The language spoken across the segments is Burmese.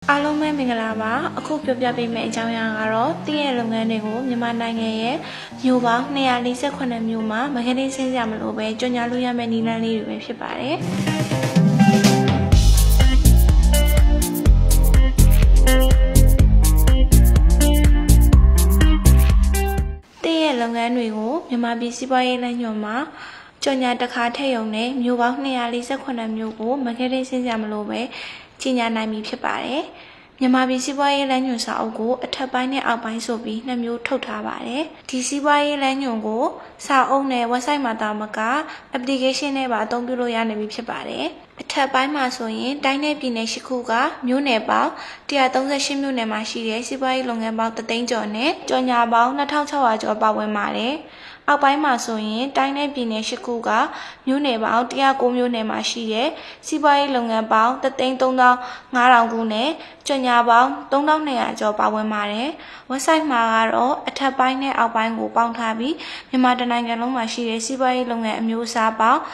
အားလုံးပဲမင်္ဂလာပါအခုပြောပြပေးမယ့်အကြောင်းအရာကတော့တင့်ရဲ့လုပ်ငန်းတွေကိုမြန်မာနိုင်ငံရဲ့မြို့ပေါင်း248မြို့မှာမဂ္ဂတင်ဆင်းကြမလို့ပဲကြော်ညာလို့ရမယ့်နည်းလမ်းလေးတွေပဲဖြစ်ပါတယ်တင့်ရဲ့လုပ်ငန်းတွေကိုမြန်မာပြည်စီးပွားရေးလမ်းညွှန်မှာကြော်ညာတစ်ခါထည့်ရုံနဲ့မြို့ပေါင်း248မြို့ကိုမဂ္ဂတင်ဆင်းကြမလို့ပဲကြီးညာနိုင်ပြီဖြစ်ပါတယ်။မြန်မာပြည်စီးပွားရေးလမ်းညွှန်စာအုပ်ကိုအထက်ပိုင်းနဲ့အောက်ပိုင်းဆိုပြီးနှစ်မျိုးထုတ်ထားပါတယ်။ဒီစီးပွားရေးလမ်းညွှန်ကိုစာအုပ်နဲ့ website မှာတာမက application နဲ့ပါအသုံးပြုလို့ရနိုင်ပြီဖြစ်ပါတယ်။အထက်ပိုင်းမှာဆိုရင်တိုင်းနယ်ပြည်နယ်10ခုကမြို့နယ်ပေါင်း138မြို့နယ်မှာရှိတဲ့စီးပွားရေးလုပ်ငန်းပေါင်း3သိန်းကျော်နဲ့ကြော်ညာပေါင်း2600ကျော်ပါဝင်ပါတယ်။အောက်ပိုင်းမှာဆိုရင်တိုင်းနယ်ပြည်နယ်10ခုကမြို့နယ်ပေါင်း109မြို့နယ်မှာရှိတဲ့စီးပွားရေးလုပ်ငန်းပေါင်း33500ခုနဲ့ကြော်ညာပေါင်း3200ကျော်ပါဝင်ပါတယ်။ website မှာကတော့အထက်ပိုင်းနဲ့အောက်ပိုင်းကိုပေါင်းထားပြီးမြန်မာတိုင်းနိုင်ငံလုံးမှာရှိတဲ့စီးပွားရေးလုပ်ငန်းအမျိုးအစားပေါင်း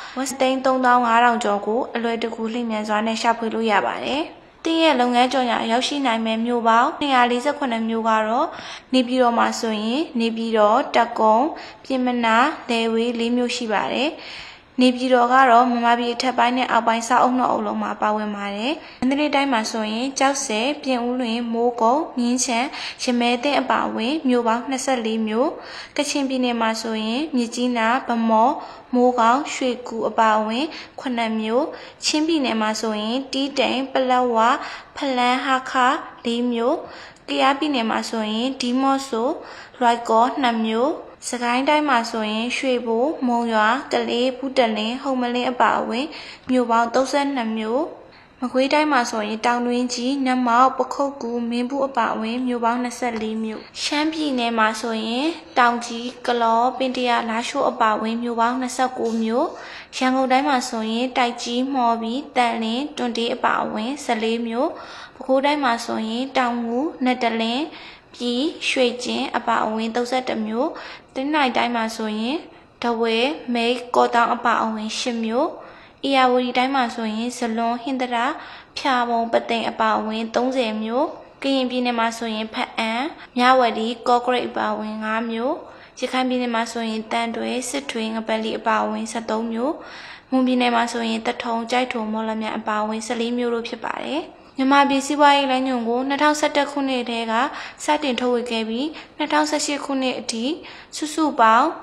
33500ကျော်ကိုအလွယ်တကူလျင်မြန်စွာနဲ့ရှာဖွေလို့ရပါတယ်။တင်းရဲ့လုပ်ငန်းကြော်ညာရောက်ရှိနိုင်မဲ့မြို့ပေါင်း248မြို့ကတော့နေပြည်တော်မှာဆိုရင်နေပြည်တော်တက်ကုန်းပြင်မနာလယ်ဝေး4မြို့ရှိပါတယ်နေပြည်တော်ကတော့မြန်မာပြည်အထက်ပိုင်းနဲ့အောက်ပိုင်းစာအုပ်နှစ်အုပ်လုံးမှာပါဝင်ပါတယ်။မန္တလေးတိုင်းမှာဆိုရင်ကျောက်ဆည်ပြင်ဦးလွင်မိုးကုတ်မြင်းချံရမဲသိန်းအပါအဝင်မြို့ပေါင်း24မြို့ကချင်ပြည်နယ်မှာဆိုရင်မြစ်ကြီးနားဗမော်မိုးကောင်းရွှေကူအပါအဝင်9မြို့ချင်းပြည်နယ်မှာဆိုရင်တီးတိန်ပလက်ဝဖလန်းဟာခ4မြို့ကယားပြည်နယ်မှာဆိုရင်ဒီမော့ဆိုလွိုက်ကော2မြို့စကိုင်းတိုင်းမှာဆိုရင်ရွှေဘိုမုံရွာကလေးဘူးတလင်းဟုံမလင်းအပါအဝင်မြို့ပေါင်း32မြို့မကွေးတိုင်းမှာဆိုရင်တောင်တွင်းကြီးနမောက်ပခုတ်ကူမင်းဘူးအပါအဝင်မြို့ပေါင်း24မြို့ရှမ်းပြည်နယ်မှာဆိုရင်တောင်ကြီးကလောပင်တရလာရှိုးအပါအဝင်မြို့ပေါင်း29မြို့ရန်ကုန်တိုင်းမှာဆိုရင်တိုက်ကြီးမော်ဘီတန်လင်းတွန်တေးအပါအဝင်14မြို့ပဲခူးတိုင်းမှာဆိုရင်တောင်ငူနတ်တလင်းပြည်ရွှေကျင်းအပါအဝင်32မြို့တင်းနိုင်တိုင်းမှာဆိုရင်ဒဝဲမိတ်ကောတောင်အပါအဝင်10မြို့အေယာဝတီတိုင်းမှာဆိုရင်ဇလွန်ဟင်္ဒရာဖြာပုံပသိမ်အပါအဝင်30မြို့ကရင်ပြည်နယ်မှာဆိုရင်ဖအံမြဝတီကော့ကရိတ်အပါအဝင်5မြို့ရခိုင်ပြည်နယ်မှာဆိုရင်တန်တွဲစစ်ထွေငပလီအပါအဝင်73မြို့မွန်ပြည်နယ်မှာဆိုရင်တထုံကြိုက်ထုံမော်လမြိုင်အပါအဝင်14မြို့တို့ဖြစ်ပါတယ်မြန်မာပြည်စီးပွားရေးလမ်းညွှန်ကို2011ခုနှစ်တည်းကစတင်ထုတ်ဝေခဲ့ပြီး2018ခုနှစ်အထိစုစုပေါင်း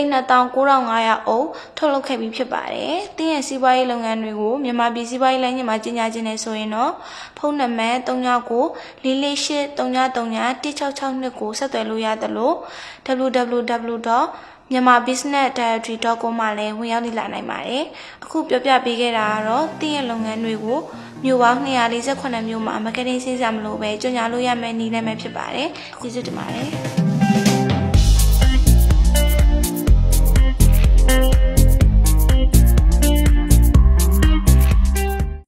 29,500အုပ်ထုတ်လုပ်ခဲ့ပြီးဖြစ်ပါတယ်။တင်းရဲ့စီးပွားရေးလုပ်ငန်းတွေကိုမြန်မာပြည်စီးပွားရေးလမ်းညွှန်မှာကြီးညာခြင်းနဲ့ဆိုရင်တော့ဖုန်းနံပါတ်399448333166ကိုဆက်သွယ်လို့ရတယ်လို့ www.myanmarbusinessdirectory.com မှာလည်းဝင်ရောက်လာနိုင်ပါတယ်။အခုပြောပြပေးခဲ့တာကတော့တင်းရဲ့လုပ်ငန်းတွေကိုမြို့ပေါင်း248မြို့မှာမဂ္ဂတင်ဆင်းကြမလို့ပဲကြော်ညာလို့ရမယ့်နည်းလမ်းပဲဖြစ်ပါတယ်။ကျေးဇူးတင်ပါတယ်။